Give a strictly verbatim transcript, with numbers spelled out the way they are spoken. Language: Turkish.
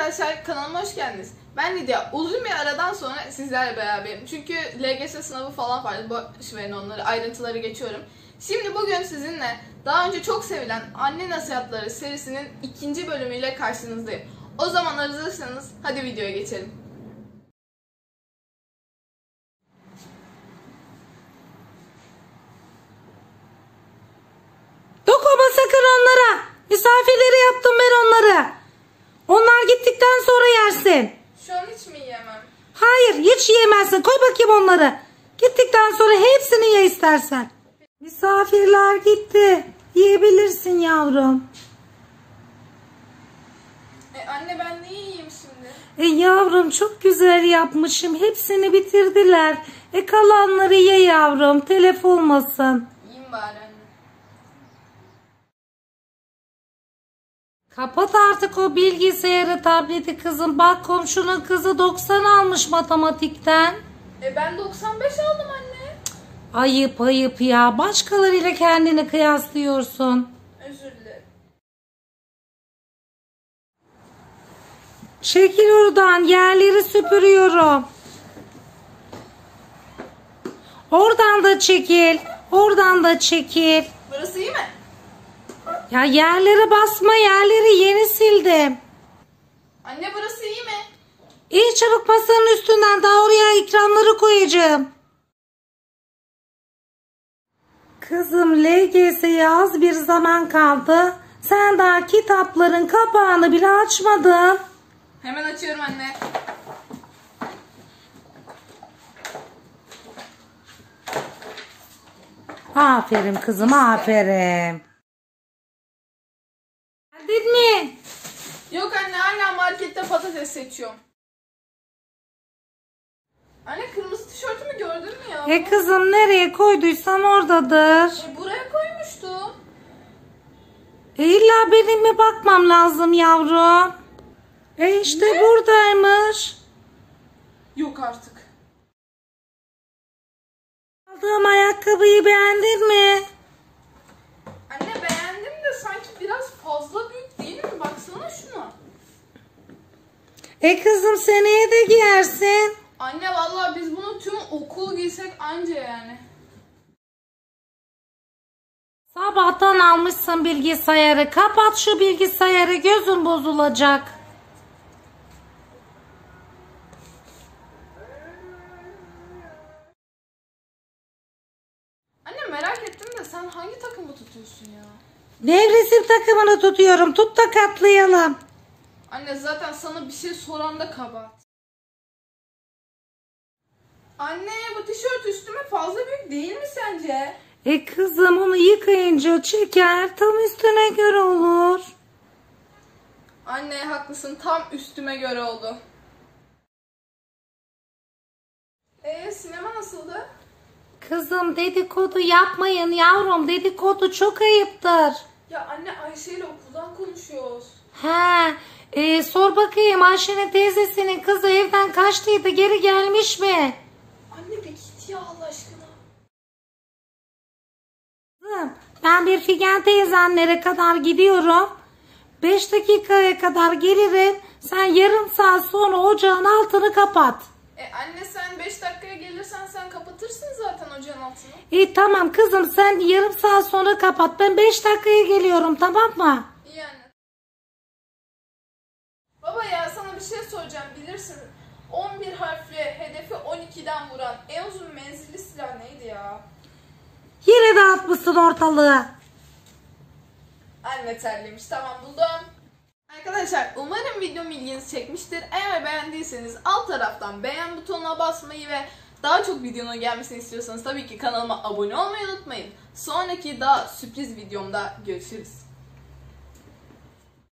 arkadaşlar, kanalıma hoş geldiniz. Ben Lidya. Uzun bir aradan sonra sizlerle beraberim. Çünkü L G S sınavı falan vardı. Boş verin onları, ayrıntıları geçiyorum. Şimdi bugün sizinle daha önce çok sevilen Anne Nasihatları serisinin ikinci bölümüyle karşınızdayım. O zaman hazırsanız hadi videoya geçelim. Dokunma sakın onlara. Misafirleri yaptım ben onları. Onlar gittikten sonra yersin. Şu an hiç mi yiyemem? Hayır, hiç yiyemezsin. Koy bakayım onları. Gittikten sonra hepsini ye istersen. Misafirler gitti. Yiyebilirsin yavrum. E anne, ben ne yiyeyim şimdi? E yavrum, çok güzel yapmışım. Hepsini bitirdiler. E kalanları ye yavrum. Telef olmasın. Yiyeyim bari anne. Kapat artık o bilgisayarı, tableti kızım. Bak, komşunun kızı doksan almış matematikten. E ben doksan beş aldım anne. Ayıp ayıp ya. Başkalarıyla kendini kıyaslıyorsun. Özür dilerim. Çekil oradan. Yerleri süpürüyorum. Oradan da çekil. Oradan da çekil. Burası iyi mi? Ya yerlere basma. Yerleri yeni sildim. Anne, burası iyi mi? İyi, çabuk masanın üstünden. Daha oraya ikramları koyacağım. Kızım, L G S'ye az bir zaman kaldı. Sen daha kitapların kapağını bile açmadın. Hemen açıyorum anne. Aferin kızım, aferin. Geldin mi? Yok anne, hala markette patates seçiyorum. Anne, kırmızı tişörtümü gördün mü ya? E kızım, nereye koyduysan oradadır. E, buraya koymuştum. E illa benim mi bakmam lazım yavrum? E işte Ne? buradaymış. Yok artık. Aldığım ayakkabıyı beğendin mi? Anne, beğendim de sanki biraz fazla büyük değil mi? Baksana şuna. E kızım, seneye de giyersin. Anne, vallahi biz bunu tüm okul giysek anca yani. Sabahtan almışsın bilgisayarı. Kapat şu bilgisayarı, gözün bozulacak. Anne, merak ettim de sen hangi takımı tutuyorsun ya? Nevresim takımını tutuyorum. Tut da katlayalım. Anne, zaten sana bir şey soran da kabahat. Anne, bu tişört üstüme fazla büyük değil mi sence? E kızım, onu yıkayınca çeker, tam üstüne göre olur. Anne, haklısın, tam üstüme göre oldu. Eee sinema nasıldı? Kızım, dedikodu yapmayın yavrum. Dedikodu çok ayıptır. Ya anne, Ayşe ile okuldan konuşuyoruz. He, e, sor bakayım, Ayşe'nin teyzesinin kızı evden kaçtıydı, geri gelmiş mi? Anne, bir git ya Allah aşkına. Kızım, ben bir Figen teyzenlere kadar gidiyorum. Beş dakikaya kadar gelirim. Sen yarım saat sonra ocağın altını kapat. E anne, sen beş dakikaya gelirsen sen kapatırsın zaten ocağın altını. İyi tamam kızım, sen yarım saat sonra kapat. Ben beş dakikaya geliyorum, tamam mı? İyi anne. Baba ya, sana bir şey soracağım, bilirsin. on bir harfli hedefi on ikiden vuran en uzun menzilli silah neydi ya? Yine dağıtmışsın ortalığı. Anne terlemiş, tamam buldum. Arkadaşlar, umarım videom ilginizi çekmiştir. Eğer beğendiyseniz alt taraftan beğen butonuna basmayı ve daha çok videonun gelmesini istiyorsanız tabii ki kanalıma abone olmayı unutmayın. Sonraki daha sürpriz videomda görüşürüz.